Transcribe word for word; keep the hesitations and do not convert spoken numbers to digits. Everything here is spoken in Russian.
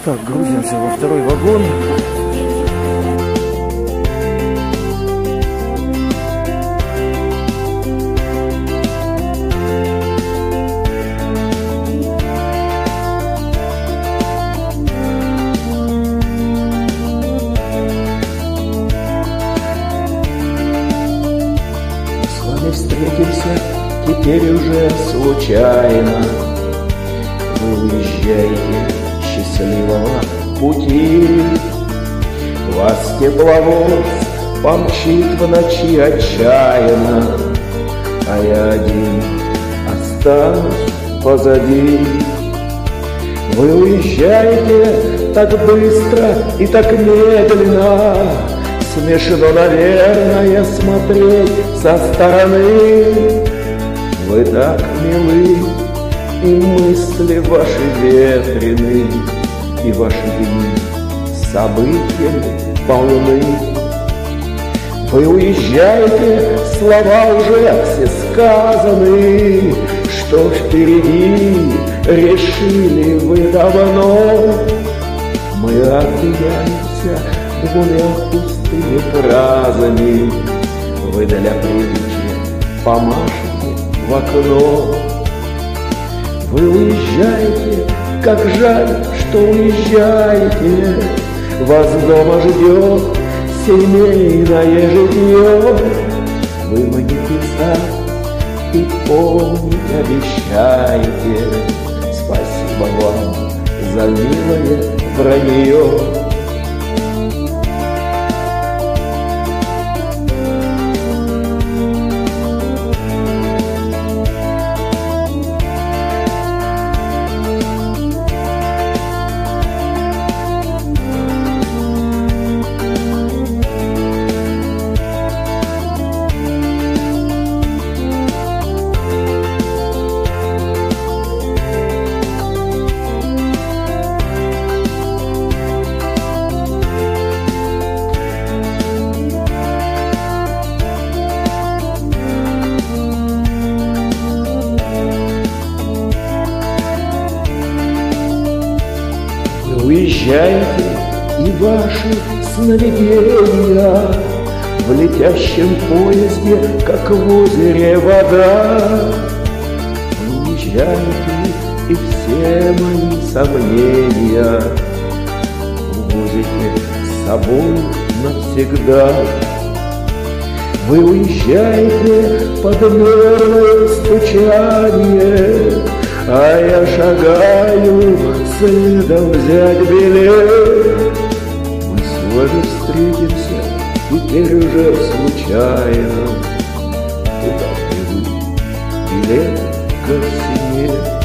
Так, грузимся во второй вагон. С вами встретимся теперь уже случайно. Вы уезжаете, счастливого пути. Вас тепловоз помчит в ночи отчаянно, а я один останусь позади. Вы уезжаете так быстро и так медленно, смешно, наверное, смотреть со стороны. Вы так милы, и мысли ваши ветрены, и ваши дни событиями полны. Вы уезжаете, слова уже все сказаны, что впереди решили вы давно. Мы обменяемся двумя пустыми фразами, вы для приличия помашете в окно. Вы уезжаете, как жаль, что уезжаете. Вас дома ждет семейное житье. Вы будете писать и помнить обещаете. Спасибо вам за милое вранье. Уезжаете, и ваши сновидения в летящем поезде, как в озере вода. Вы уезжаете, и все мои сомнения увозите с собой навсегда. Вы уезжаете под мерное стучание, а я шагаю следом взять билет. Мы с вами встретимся теперь уже случайно. Куда вы? Билет ко всему.